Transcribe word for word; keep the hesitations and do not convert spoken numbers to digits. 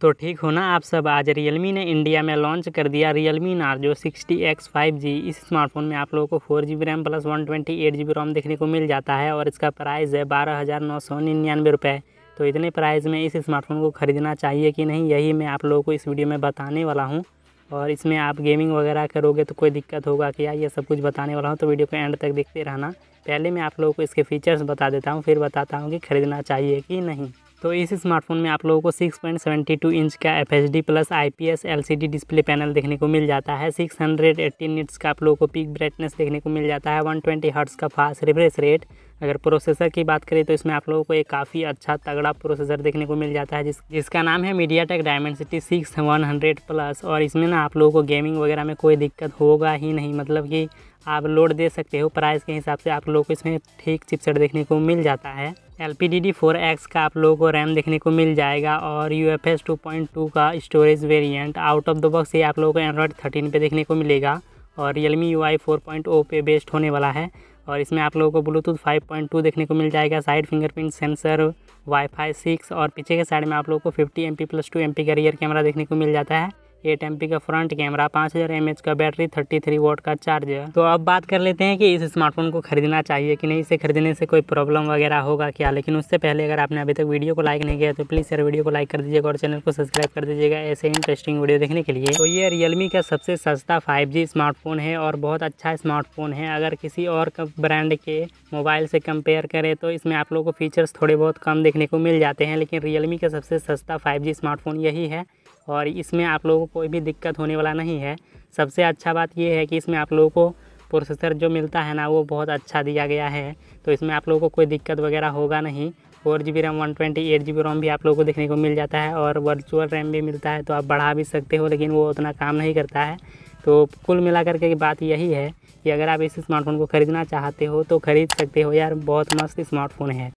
तो ठीक हो ना आप सब। आज Realme ने इंडिया में लॉन्च कर दिया Realme Narzo sixty X five G. इस स्मार्टफोन में आप लोगों को four G B RAM plus one twenty eight G B ROM देखने को मिल जाता है और इसका प्राइस है बारह हज़ार नौ सौ निन्यानवे रुपये। तो इतने प्राइस में इस स्मार्टफोन को ख़रीदना चाहिए कि नहीं, यही मैं आप लोगों को इस वीडियो में बताने वाला हूँ। और इसमें आप गेमिंग वगैरह करोगे तो कोई दिक्कत होगा क्या, ये सब कुछ बताने वाला हूँ। तो वीडियो को एंड तक देखते रहना। पहले मैं आप लोगों को इसके फीचर्स बता देता हूँ, फिर बताता हूँ कि ख़रीदना चाहिए कि नहीं। तो इस स्मार्टफोन में आप लोगों को six point seven two inch का F H D plus I P S L C D display panel देखने को मिल जाता है। सिक्स हंड्रेड एट्टी निट्स का आप लोगों को पीक ब्राइटनेस देखने को मिल जाता है। वन ट्वेंटी हर्ट्ज का फास्ट रिफ्रेश रेट। अगर प्रोसेसर की बात करें तो इसमें आप लोगों को एक काफ़ी अच्छा तगड़ा प्रोसेसर देखने को मिल जाता है जिस जिसका नाम है MediaTek Dimensity six one hundred plus. और इसमें ना आप लोगों को गेमिंग वगैरह में कोई दिक्कत होगा ही नहीं, मतलब कि आप लोड दे सकते हो। प्राइस के हिसाब से आप लोगों को इसमें ठीक चिपसेट देखने को मिल जाता है। L P D D four X का आप लोगों को रैम देखने को मिल जाएगा और U F S two point two का storage variant. Out of the box ये आप लोगों को एंड्रॉयड थर्टीन पे देखने को मिलेगा और Realme U I four point O पे बेस्ड होने वाला है। और इसमें आप लोगों को ब्लूटूथ फाइव पॉइंट टू देखने को मिल जाएगा, side fingerprint sensor, WiFi six और पीछे के साइड में आप लोगों को fifty M P plus two M P का रियर कैमरा देखने को मिल जाता है। एट एम पी का फ्रंट कैमरा, पाँच हज़ार एम एच का बैटरी, थर्टी थ्री वोट का चार्जर। तो अब बात कर लेते हैं कि इस स्मार्टफोन को खरीदना चाहिए कि नहीं, इसे खरीदने से कोई प्रॉब्लम वगैरह होगा क्या। लेकिन उससे पहले अगर आपने अभी तक वीडियो को लाइक नहीं किया तो प्लीज़ यार वीडियो को लाइक कर दीजिएगा और चैनल को सब्सक्राइब कर दीजिएगा ऐसे इंटरेस्टिंग वीडियो देखने के लिए। तो ये Realme का सबसे सस्ता फाइव जी स्मार्टफोन है और बहुत अच्छा स्मार्टफोन है। अगर किसी और ब्रांड के मोबाइल से कंपेयर करें तो इसमें आप लोगों को फीचर्स थोड़े बहुत कम देखने को मिल जाते हैं, लेकिन Realme का सबसे सस्ता फाइव जी स्मार्टफोन यही है और इसमें आप लोगों को कोई भी दिक्कत होने वाला नहीं है। सबसे अच्छा बात यह है कि इसमें आप लोगों को प्रोसेसर जो मिलता है ना वो बहुत अच्छा दिया गया है, तो इसमें आप लोगों को कोई दिक्कत वगैरह होगा नहीं। Four G B RAM one twenty eight G B ROM भी आप लोगों को देखने को मिल जाता है और वर्चुअल रैम भी मिलता है, तो आप बढ़ा भी सकते हो, लेकिन वो उतना काम नहीं करता है। तो कुल मिलाकर के बात यही है कि अगर आप इस स्मार्टफोन को ख़रीदना चाहते हो तो ख़रीद सकते हो यार, बहुत मस्त स्मार्टफोन है।